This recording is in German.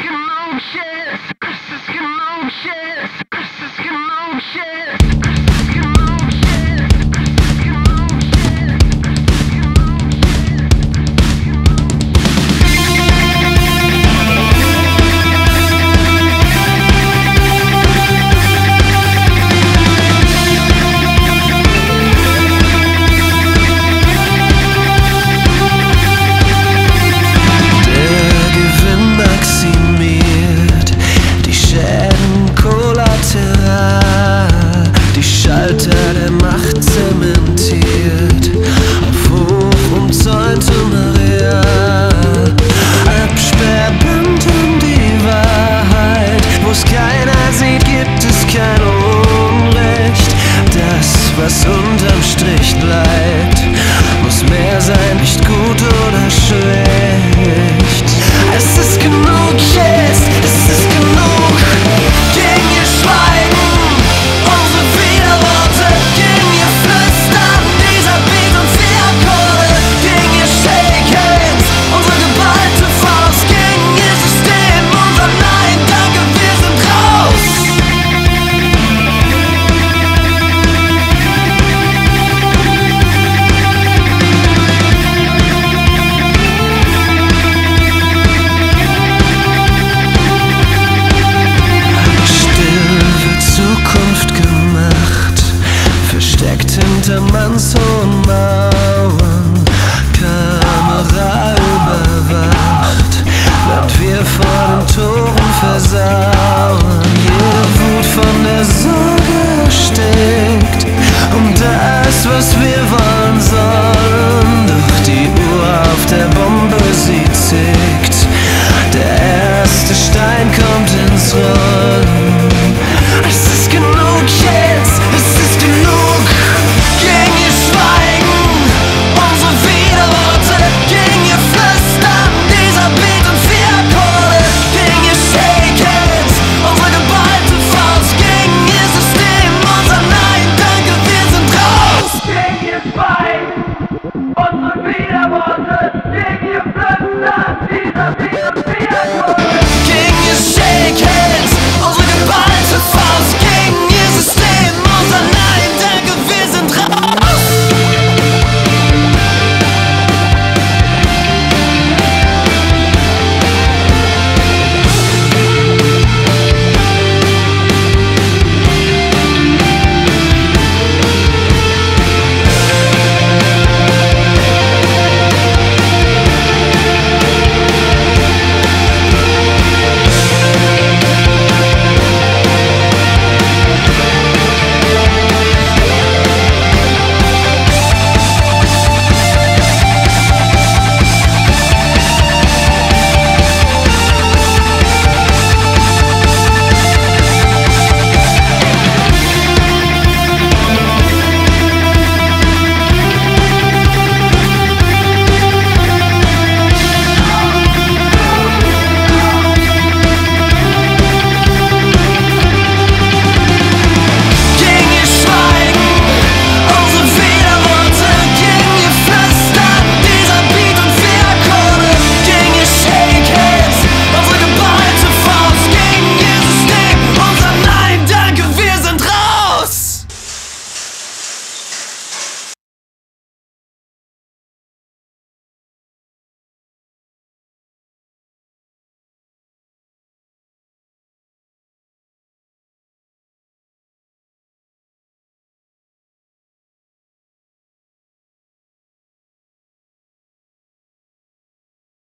genug Shit. Es ist genug Shit. Es ist genug Shit. Es ist genug Shit. Es ist genug der Macht zementiert, auf hoch umzäuntem Areal. Absperrband um die Wahrheit, wo's keiner sieht, gibt es kein Unrecht. Das, was unterm Strich bleibt, muss mehr sein, nicht gut oder schlecht. Es ist genug jetzt, es ist genug gegen ihr Schweigen. Unsere Widerworte gegen ihr Flüstern, dieser Beat und die Akkorde gegen ihr Shake-Hands, unsere geballte Faust gegen ihr System, unser Nein, danke, wir sind raus. Still wird Zukunft gemacht, versteckt hinter mannshohen Mauern, Kamera überwacht, bleibt wir vor den Toren versauern. Jede Wut von der Sorge erstickt, das, was wir wollen sollen, doch die Uhr auf der Bombe